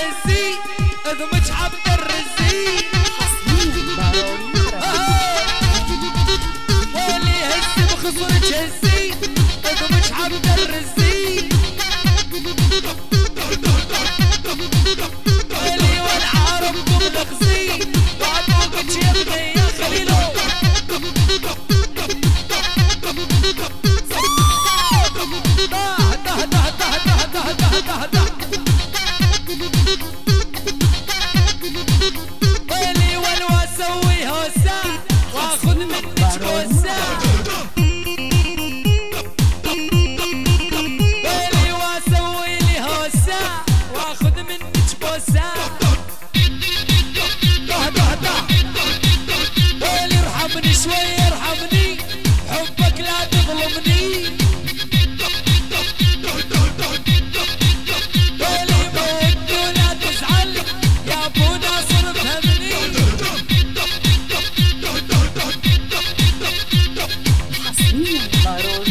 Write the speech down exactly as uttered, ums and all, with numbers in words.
الرزي اذمج عبد الرزي واللي هز بخصرك هزي اذمج عبد الرزي واللي والعرب تغزي وعطوك يا ابني يا خليلو ده ده ده ده ده ده ده ده ويلي والوا اسوي هوسا واخذ منك بوسا ويلي واسوي لي هوسا واخذ منك بوسا ده ده ده ويلي ارحمني شوي ارحمني حبك لا تظلمني Barulho.